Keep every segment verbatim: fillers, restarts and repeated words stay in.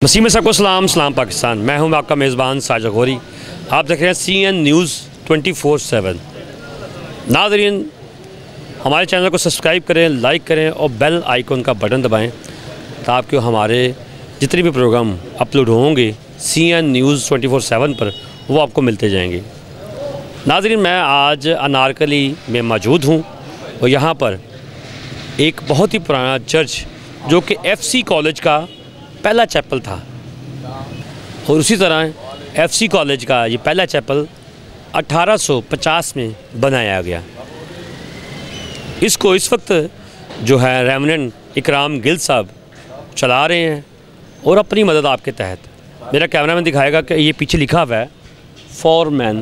वसीम सबको सलाम सलाम पाकिस्तान। मैं हूं आपका मेज़बान साजिद गौरी। आप देख रहे हैं C N news twenty four seven. नाज़रीन, हमारे चैनल को सब्सक्राइब करें, लाइक करें और बेल आइकन का बटन दबाएं ताकि हमारे जितने भी प्रोग्राम अपलोड होंगे C N news twenty four seven पर वो आपको मिलते जाएंगे। नाज़रीन, मैं आज अनारकली में मौजूद हूँ और यहाँ पर एक बहुत ही पुराना चर्च जो कि एफ सी कॉलेज का पहला चैपल था और उसी तरह एफ सी कॉलेज का ये पहला चैपल अठारह सौ पचास में बनाया गया। इसको इस वक्त जो है रेवरेंड इकराम गिल साहब चला रहे हैं और अपनी मदद आपके तहत। मेरा कैमरामैन दिखाएगा कि ये पीछे लिखा हुआ है फॉर मैन।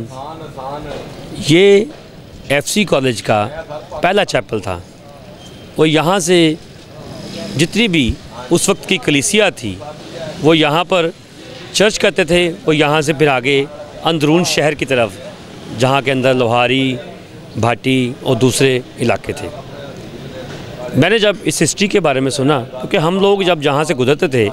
ये एफ सी कॉलेज का पहला चैपल था और यहाँ से जितनी भी उस वक्त की कलीसिया थी वो यहाँ पर चर्च करते थे और यहाँ से फिर आगे अंदरून शहर की तरफ जहाँ के अंदर लोहारी, भाटी और दूसरे इलाके थे। मैंने जब इस हिस्ट्री के बारे में सुना, क्योंकि हम लोग जब जहाँ से गुजरते थे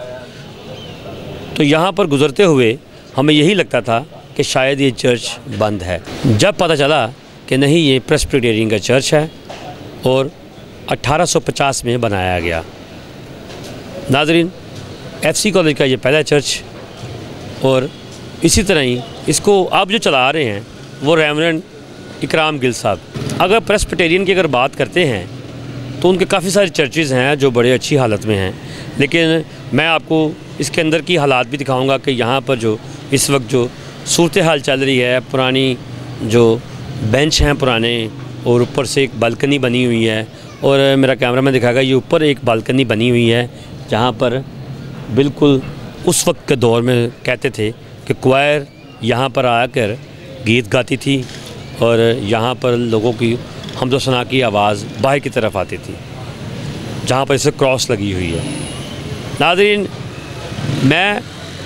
तो यहाँ पर गुजरते हुए हमें यही लगता था कि शायद ये चर्च बंद है। जब पता चला कि नहीं, ये प्रेस्बिटेरियन का चर्च है और अठारह सौ पचास में बनाया गया। नाज़रीन, एफ सी कॉलेज का ये पहला चर्च और इसी तरह ही इसको आप जो चला रहे हैं वो रेवरेंड इकराम गिल साहब। अगर प्रेस्बिटेरियन की अगर बात करते हैं तो उनके काफ़ी सारे चर्चेज़ हैं जो बड़े अच्छी हालत में हैं, लेकिन मैं आपको इसके अंदर की हालात भी दिखाऊंगा कि यहाँ पर जो इस वक्त जो सूरत हाल चल रही है, पुरानी जो बेंच हैं पुराने और ऊपर से एक बालकनी बनी हुई है और मेरा कैमरामैन दिखाएगा ये ऊपर एक बालकनी बनी हुई है जहाँ पर बिल्कुल उस वक्त के दौर में कहते थे कि क्वायर यहाँ पर आकर गीत गाती थी और यहाँ पर लोगों की हमदो सना की आवाज़ बाहर की तरफ आती थी, जहाँ पर इसे क्रॉस लगी हुई है। नाज़रीन, मैं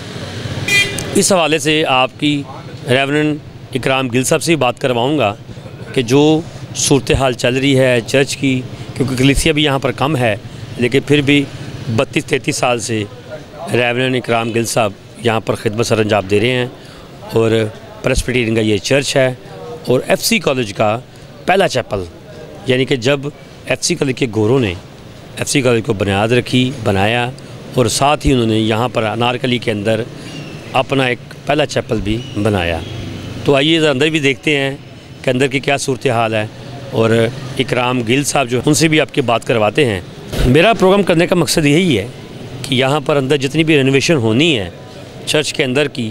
इस हवाले से आपकी रेवरेंड इकराम गिल साहब से बात करवाऊँगा कि जो सूरत हाल चल रही है चर्च की, क्योंकि कलीसिया भी यहाँ पर कम है, लेकिन फिर भी बत्तीस तैंतीस साल से रेवरेंड इकराम गिल साहब यहाँ पर खिदमत सर अंजाम दे रहे हैं और प्रेस्बिटेरियन का ये चर्च है और एफ सी कॉलेज का पहला चैपल, यानी कि जब एफ सी कॉलेज के गोरों ने एफ सी कॉलेज को बुनियाद रखी, बनाया और साथ ही उन्होंने यहाँ पर अनारकली के अंदर अपना एक पहला चैपल भी बनाया। तो आइए अंदर भी देखते हैं कि अंदर की क्या सूरत हाल है और इकराम गिल साहब जो उनसे भी आपकी बात करवाते हैं। मेरा प्रोग्राम करने का मकसद यही है कि यहाँ पर अंदर जितनी भी रेनोवेशन होनी है चर्च के अंदर की,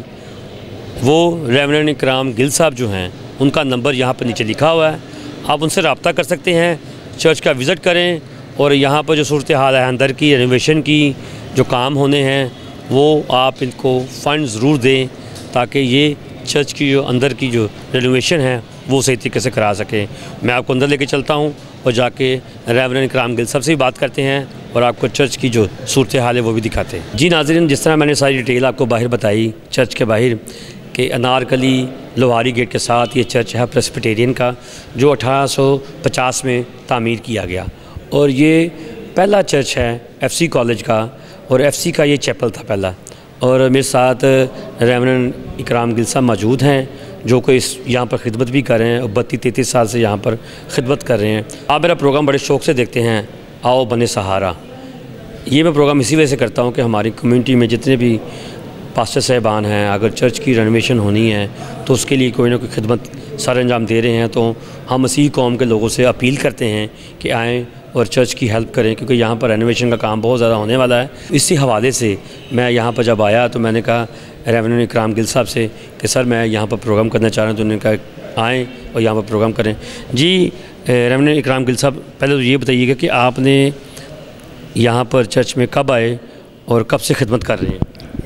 वो रेवरेंड इकराम गिल साहब जो हैं उनका नंबर यहाँ पर नीचे लिखा हुआ है, आप उनसे रब्ता कर सकते हैं, चर्च का विज़िट करें और यहाँ पर जो सूरत हाल है अंदर की रेनोवेशन की जो काम होने हैं वो आप इनको फ़ंड ज़रूर दें ताकि ये चर्च की जो अंदर की जो रेनोवेशन है वो सही तरीके से करा सकें। मैं आपको अंदर लेके चलता हूँ और जाके रेवरेंड इकराम गिल साहब से भी बात करते हैं और आपको चर्च की जो सूरत हाल है वो भी दिखाते हैं। जी नाज़रीन, जिस तरह मैंने सारी डिटेल आपको बाहर बताई चर्च के बाहर कि अनारकली लोहारी गेट के साथ ये चर्च है प्रेस्बिटेरियन का, जो अठारह सौ पचास में तामीर किया गया और ये पहला चर्च है एफ सी कॉलेज का और एफ सी का ये चैपल था पहला। और मेरे साथ रेवरेंड इकराम गिल साहब मौजूद हैं जो कि इस यहाँ पर खिदमत भी कर रहे हैं और बत्तीस तैंतीस साल से यहाँ पर खिदमत कर रहे हैं। आप मेरा प्रोग्राम बड़े शौक़ से देखते हैं, आओ बने सहारा। ये मैं प्रोग्राम इसी वजह से करता हूँ कि हमारी कम्युनिटी में जितने भी पास्टर साहबान हैं, अगर चर्च की रेनोवेशन होनी है तो उसके लिए कोई ना कोई खिदमत सर अंजाम दे रहे हैं, तो हम मसीह कौम के लोगों से अपील करते हैं कि आएँ और चर्च की हेल्प करें, क्योंकि यहाँ पर रेनोवेशन का काम बहुत ज़्यादा होने वाला है। इसी हवाले से मैं यहाँ पर जब आया तो मैंने कहा रेवरेंड इकराम गिल साहब से कि सर मैं यहाँ पर प्रोग्राम करना चाह रहा हूँ, तो उन्होंने कहा आएँ और यहाँ पर प्रोग्राम करें। जी रेवरेंड इकराम गिल साहब, पहले तो ये बताइएगा कि आपने यहाँ पर चर्च में कब आए और कब से खिदमत कर रहे हैं?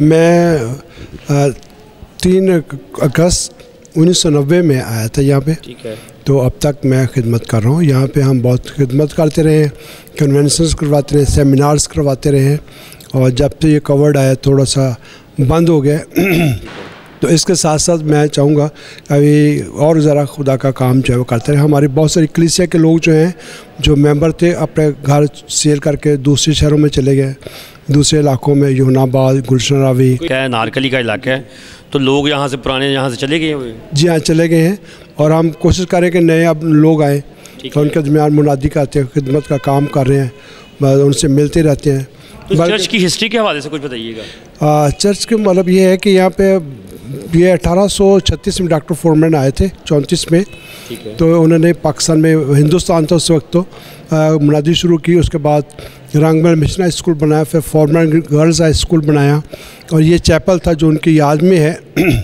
मैं तीन अगस्त उन्नीस सौ नब्बे में आया था यहाँ पे। ठीक है। तो अब तक मैं खिदमत कर रहा हूँ यहाँ पे। हम बहुत खिदमत करते रहे, कन्वेंशंस करवाते रहे, सेमिनार्स करवाते रहे और जब से ये कवर्ड आया थोड़ा सा बंद हो गया तो इसके साथ साथ मैं चाहूँगा अभी और ज़रा खुदा का काम जो है वो करते रहे। हमारे बहुत सारी कलीसिया के लोग जो हैं, जो मेंबर थे, अपने घर सेल करके दूसरे शहरों में चले गए, दूसरे इलाकों में, यूनाबाद, गुलशन रावी। क्या है, नारकली का इलाका है, तो लोग यहाँ से पुराने यहाँ से चले गए हुए? जी हाँ, चले गए हैं और हम कोशिश करें कि नए अब लोग आएँ, तो उनके दरमियान मुनादी करते हैं, खिदमत का काम कर रहे हैं, उनसे मिलते रहते हैं। तो चर्च की हिस्ट्री के हवाले से कुछ बताइएगा। चर्च के मतलब ये है कि यहाँ पे ये अठारह सौ छत्तीस में डॉक्टर फोरमैन आए थे, चौंतीस में, तो उन्होंने पाकिस्तान में, हिंदुस्तान था उस वक्त, तो मुनादी शुरू की। उसके बाद रंगमहल मिशनरी स्कूल बनाया, फिर फोरमैन गर्ल्स हाई स्कूल बनाया, और ये चैपल था जो उनकी याद में है।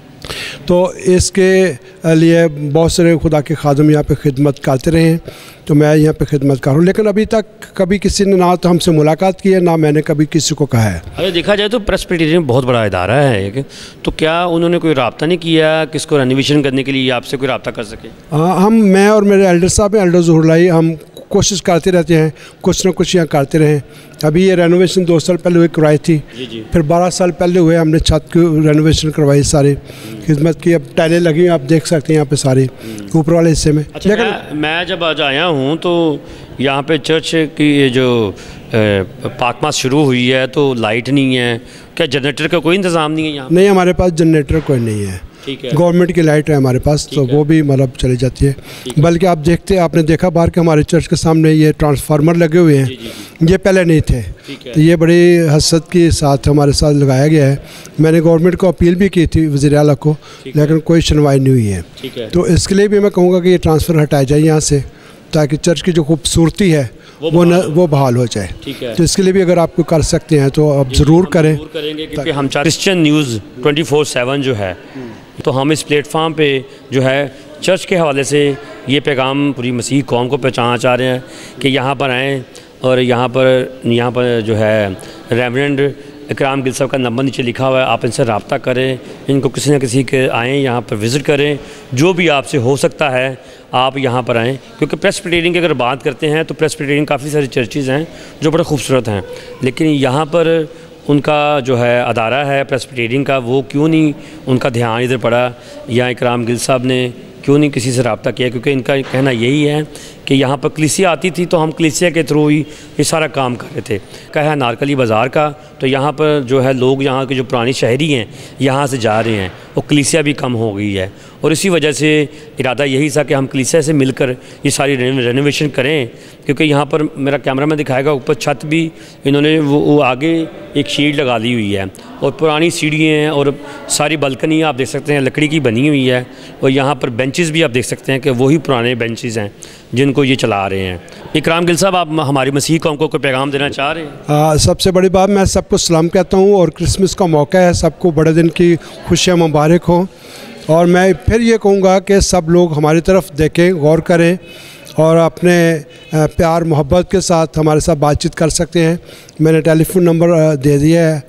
तो इसके लिए बहुत सारे खुदा के खादम यहाँ पे खिदमत करते रहे हैं, तो मैं यहाँ पे खिदमत कर रहा हूँ। लेकिन अभी तक कभी किसी ने ना तो हमसे मुलाकात की है, ना मैंने कभी किसी को कहा है। अगर देखा जाए तो प्रेस्बिटेरियन बहुत बड़ा इदारा है, तो क्या उन्होंने कोई रब्ता नहीं किया किसको रेनोवेशन करने के लिए, आपसे कोई रब्ता कर सके? हाँ, हम, मैं और मेरे एल्डर साहब हैं, एल्डर ज़हुरुल्लाह, हम कोशिश करते रहते हैं, कुछ ना कुछ यहाँ करते रहें। अभी ये रेनोवेशन दो साल पहले हुई करवाई थी, जी जी। फिर बारह साल पहले हुए, हमने छत की रेनोवेशन करवाई, सारी खिदमत की, अब टाइलें लगी, आप देख सकते हैं यहाँ पे सारे ऊपर वाले हिस्से में। अच्छा, लेकिन मैं, मैं जब आज आया हूँ तो यहाँ पे चर्च की ये जो पाकमास शुरू हुई है तो लाइट नहीं है, क्या जनरेटर का कोई इंतज़ाम नहीं है यहाँ? नहीं, हमारे पास जनरेटर कोई नहीं है, गवर्नमेंट की लाइट है हमारे पास, तो वो भी मतलब चली जाती है। बल्कि आप देखते, आपने देखा बाहर के हमारे चर्च के सामने ये ट्रांसफार्मर लगे हुए हैं, जी जी। ये पहले नहीं थे, तो ये बड़ी हसरत के साथ हमारे साथ लगाया गया है। मैंने गवर्नमेंट को अपील भी की थी, वज़ीर आला को, लेकिन कोई सुनवाई नहीं हुई है। तो इसके लिए भी मैं कहूँगा कि ये ट्रांसफ़र हटाया जाए यहाँ से, ताकि चर्च की जो खूबसूरती है वो वो, न, वो बहाल हो जाए। तो इसके लिए भी अगर आप कर सकते हैं तो आप ज़रूर करें। करेंगे क्योंकि हम Christian News twenty four seven जो है, तो हम इस प्लेटफार्म पे जो है चर्च के हवाले से ये पैगाम पूरी मसीह कौम को पहुँचाना चाह रहे हैं कि यहाँ पर आएँ, और यहाँ पर यहाँ पर जो है रेवरेंड इकराम गिल साहब का नंबर नीचे लिखा हुआ है, आप इनसे रब्ता करें, इनको किसी न किसी के आएँ, यहाँ पर विज़िट करें, जो भी आपसे हो सकता है आप यहाँ पर आएँ। क्योंकि प्रेस्बिटेरियन की अगर बात करते हैं तो प्रेस्बिटेरियन काफ़ी सारी चर्चेज़ हैं जो बड़े खूबसूरत हैं, लेकिन यहाँ पर उनका जो है अदारा है प्रेस्बिटेरियन का, वो क्यों नहीं उनका ध्यान इधर पड़ा, या इकराम गिल साहब ने क्यों नहीं किसी से रब्ता किया? क्योंकि इनका कहना यही है कि यहाँ पर कलीसिया आती थी तो हम कलीसिया के थ्रू ही ये सारा काम कर रहे थे। क्या है नारकली बाज़ार का, तो यहाँ पर जो है लोग यहाँ के जो पुरानी शहरी हैं यहाँ से जा रहे हैं, वो कलीसिया भी कम हो गई है, और इसी वजह से इरादा यही था कि हम कलीसिया से मिलकर ये सारी रेनोवेशन करें। क्योंकि यहाँ पर मेरा कैमरा में दिखाएगा, ऊपर छत भी इन्होंने वो, वो आगे एक शीट लगा ली हुई है, और पुरानी सीढ़ियाँ हैं, और सारी बालकनी आप देख सकते हैं लकड़ी की बनी हुई है, और यहाँ पर बेंचेस भी आप देख सकते हैं कि वही पुराने बेंचेस हैं जिनको ये चला रहे हैं। इकराम गिल साहब, आप हमारी मसीह कौम को कोई पैगाम देना चाह रहे हैं? आ, सबसे बड़ी बात, मैं सबको सलाम कहता हूँ, और क्रिसमस का मौका है, सबको बड़े दिन की खुशियाँ मुबारक हों। और मैं फिर ये कहूँगा कि सब लोग हमारी तरफ देखें, गौर करें, और अपने प्यार मोहब्बत के साथ हमारे साथ बातचीत कर सकते हैं। मैंने टेलीफोन नंबर दे दिया है,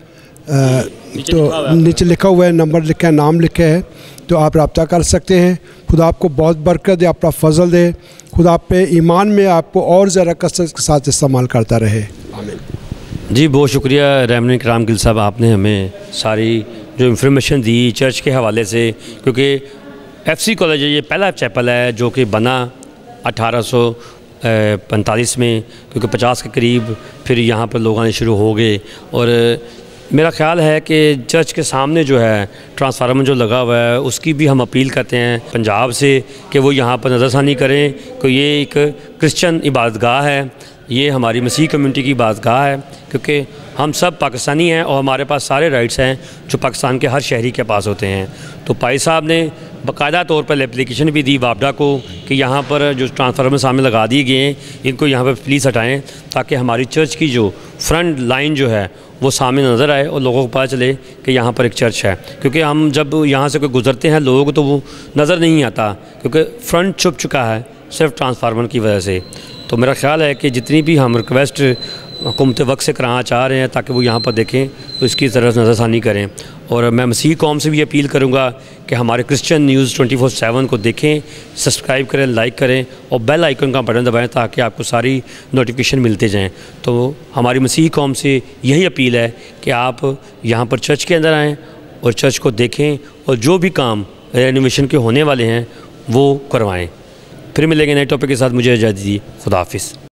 तो नीचे लिखा हुआ है, नंबर लिखा है, नाम लिखा है, तो आप रब्ता कर सकते हैं। खुदा आपको बहुत बरकत दे, अपना फजल दे, खुदा आप पे ईमान में आपको और ज़रा कसरत के साथ इस्तेमाल करता रहे। आमीन। जी, बहुत शुक्रिया रेवरेंड इकराम गिल साहब, आपने हमें सारी जो इंफॉर्मेशन दी चर्च के हवाले से। क्योंकि एफ सी कॉलेज ये पहला चैपल है जो कि बना अठारह सौ पैंतालीस में, क्योंकि पचास के करीब फिर यहाँ पर लोग आने शुरू हो गए। और मेरा ख्याल है कि चर्च के सामने जो है ट्रांसफार्मर जो लगा हुआ है, उसकी भी हम अपील करते हैं पंजाब से कि वो यहाँ पर नज़रसानी करें कि ये एक क्रिश्चियन इबादतगाह है, ये हमारी मसीह कम्युनिटी की इबादतगाह है। क्योंकि हम सब पाकिस्तानी हैं और हमारे पास सारे राइट्स हैं जो पाकिस्तान के हर शहरी के पास होते हैं। तो पाई साहब ने बाकायदा तौर पर एप्लीकेशन भी दी वापडा को कि यहाँ पर जो ट्रांसफार्मर सामने लगा दिए गए हैं, इनको यहाँ पर प्लीज़ हटाएं, ताकि हमारी चर्च की जो फ्रंट लाइन जो है वो सामने नज़र आए और लोगों को पता चले कि यहाँ पर एक चर्च है। क्योंकि हम जब यहाँ से कोई गुज़रते हैं लोग, तो वो नज़र नहीं आता, क्योंकि फ्रंट छुप चुका है सिर्फ ट्रांसफार्मर की वजह से। तो मेरा ख्याल है कि जितनी भी हम रिक्वेस्ट हुकूमत वक्त से कराना चाह रहे हैं ताकि वो यहाँ पर देखें, तो इसकी तरफ नज़रसानी करें। और मैं मसीह कौम से भी अपील करूँगा कि हमारे Christian News twenty four seven को देखें, सब्सक्राइब करें, लाइक करें और बेल आइकन का बटन दबाएं ताकि आपको सारी नोटिफिकेशन मिलते जाएं। तो हमारी मसीह कौम से यही अपील है कि आप यहाँ पर चर्च के अंदर आएँ और चर्च को देखें और जो भी काम रेनोवेशन के होने वाले हैं वो करवाएं। फिर मिलेंगे नए टॉपिक के साथ। मुझे इजाज़त दीजिए। खुदा हाफिज़।